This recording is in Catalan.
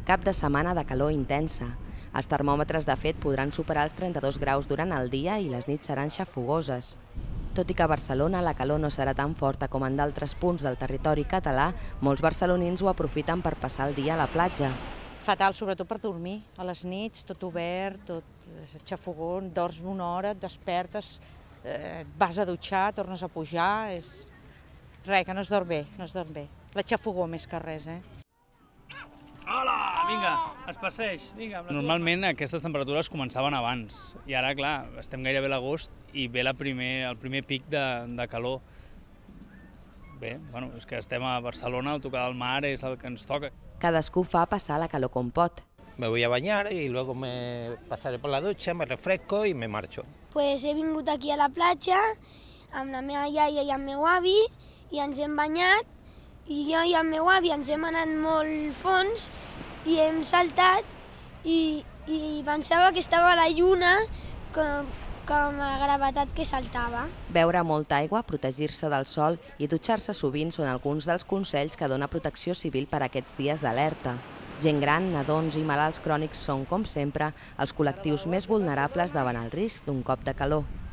Cap de setmana de calor intensa. Els termòmetres, de fet, podran superar els 32 graus durant el dia i les nits seran xafogoses. Tot i que a Barcelona la calor no serà tan forta com en d'altres punts del territori català, molts barcelonins ho aprofiten per passar el dia a la platja. Fatal, sobretot per dormir. A les nits, tot obert, tot xafogó, dors una hora, et despertes, vas a dutxar, tornes a pujar, és... Res, que no es dorm bé, no es dorm bé. La xafogó més que res, Hola, vinga, es passeix, vinga. Normalment aquestes temperatures començaven abans i ara, clar, estem gairebé a l'agost i ve el primer pic de calor. Bé, bueno, és que estem a Barcelona, el tocar del mar és el que ens toca. Cadascú fa passar la calor com pot. Me voy a bañar y luego me pasaré por la ducha, me refresco y me marcho. Pues he vingut aquí a la platja amb la meva iaia i el meu avi i ens hem banyat i jo i el meu avi ens hem anat molt fons i hem saltat i pensava que estava a la lluna com la gravetat que saltava. Beure molta aigua, protegir-se del sol i dutxar-se sovint són alguns dels consells que dona Protecció Civil per a aquests dies d'alerta. Gent gran, nadons i malalts crònics són, com sempre, els col·lectius més vulnerables davant el risc d'un cop de calor.